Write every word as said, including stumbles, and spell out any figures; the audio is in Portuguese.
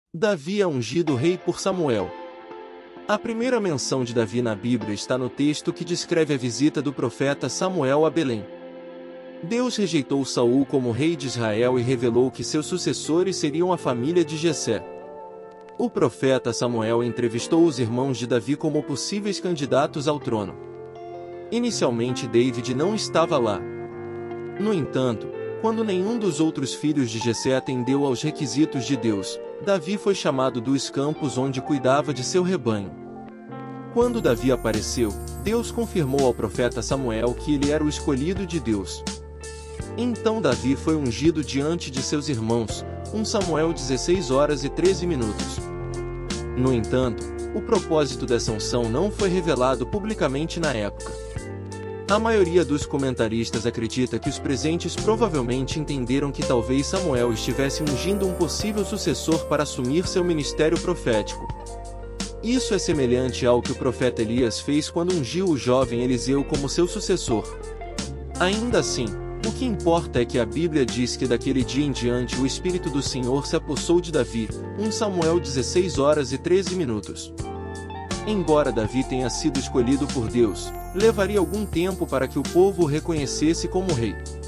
Davi é ungido rei por Samuel. A primeira menção de Davi na Bíblia está no texto que descreve a visita do profeta Samuel a Belém. Deus rejeitou Saul como rei de Israel e revelou que seus sucessores seriam a família de Jessé. O profeta Samuel entrevistou os irmãos de Davi como possíveis candidatos ao trono. Inicialmente David não estava lá. No entanto, quando nenhum dos outros filhos de Jessé atendeu aos requisitos de Deus, Davi foi chamado dos campos onde cuidava de seu rebanho. Quando Davi apareceu, Deus confirmou ao profeta Samuel que ele era o escolhido de Deus. Então Davi foi ungido diante de seus irmãos, um Samuel dezesseis horas e treze minutos. No entanto, o propósito dessa unção não foi revelado publicamente na época. A maioria dos comentaristas acredita que os presentes provavelmente entenderam que talvez Samuel estivesse ungindo um possível sucessor para assumir seu ministério profético. Isso é semelhante ao que o profeta Elias fez quando ungiu o jovem Eliseu como seu sucessor. Ainda assim, o que importa é que a Bíblia diz que daquele dia em diante o Espírito do Senhor se apossou de Davi, um Samuel dezesseis horas e treze minutos. Embora Davi tenha sido escolhido por Deus, levaria algum tempo para que o povo o reconhecesse como rei.